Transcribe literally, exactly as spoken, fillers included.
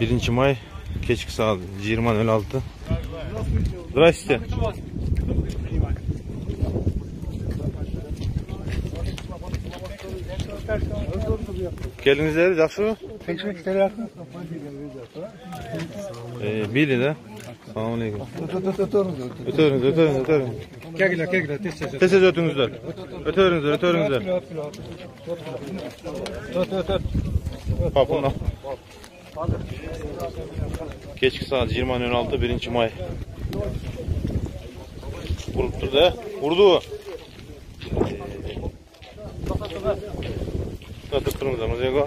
birinchi may kechki soat yigirma nol olti. Здравствуйте. Kelinizler yaxshimi? Ee, Bilida. Assalomu alaykum. O'tiringizlar, o'tiringizlar, o'tiringizlar. Kelinglar, kelinglar, tez tez. Tez tez o'tingizlar. O'tiringizlar, o'tiringizlar. O't, o't, o't. Hop, buni. Kechki soat yigirma nol olti birinchi may. Urib turdi, urdi. To'xtab turingizlar, Mirzago.